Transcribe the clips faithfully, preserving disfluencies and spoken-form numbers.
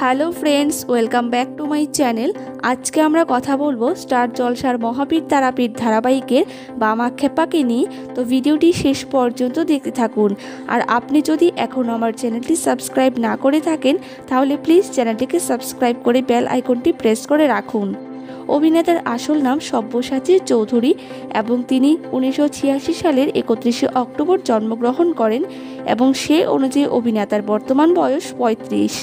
Hello friends, welcome back to my channel. আজকে আমরা কথা বলবো স্টার জলসার মহাবীর তারাপীঠ ধারাবাহিকের বাম আক্ষেপাকে নিয়ে। তো ভিডিওটি শেষ পর্যন্ত দেখতে থাকুন। আর আপনি যদি এখনও আমার চ্যানেলটি সাবস্ক্রাইব না করে থাকেন তাহলে প্লিজ চ্যানেলটিকে সাবস্ক্রাইব করে বেল আইকনটি প্রেস করে রাখুন। অভিনেতার আসল নাম সব্যসাচী চৌধুরী এবং তিনি উনিশশো ছিয়াশি সালের একত্রিশে অক্টোবর জন্মগ্রহণ করেন এবং সে অনুযায়ী অভিনেতার বর্তমান বয়স পঁয়ত্রিশ।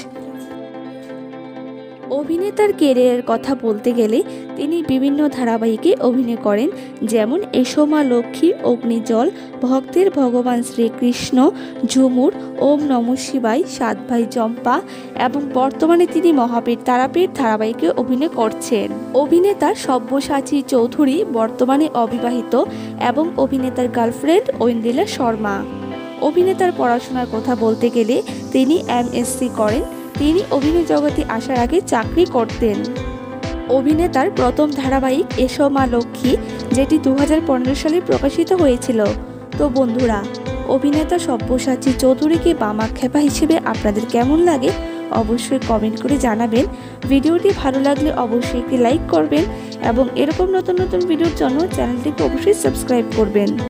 অভিনেতার ক্যারিয়ারের কথা বলতে গেলে তিনি বিভিন্ন ধারাবাহিকে অভিনয় করেন, যেমন এসো মা লক্ষ্মী, অগ্নিজল, ভক্তের ভগবান শ্রীকৃষ্ণ, ঝুমুর, ওম নমঃ শিবায়, সাত ভাই চম্পা এবং বর্তমানে তিনি মহাবীর তারাপীঠ ধারাবাহিকে অভিনয় করছেন। অভিনেতা সব্যসাচী চৌধুরী বর্তমানে অবিবাহিত এবং অভিনেতার গার্লফ্রেন্ড ঐন্দ্রিলা শর্মা। অভিনেতার পড়াশোনার কথা বলতে গেলে তিনি এমএসসি করেন। তিনি অভিনয় জগতে আসার আগে চাকরি করতেন। অভিনেতার প্রথম ধারাবাহিক এসো মা লক্ষ্মী, যেটি দু হাজার পনেরো সালে প্রকাশিত হয়েছিল। তো বন্ধুরা, অভিনেতা সব্যসাচী চৌধুরীকে বাম আক্ষেপা হিসেবে আপনাদের কেমন লাগে অবশ্যই কমেন্ট করে জানাবেন। ভিডিওটি ভালো লাগলে অবশ্যই একটি লাইক করবেন এবং এরকম নতুন নতুন ভিডিওর জন্য চ্যানেলটিকে অবশ্যই সাবস্ক্রাইব করবেন।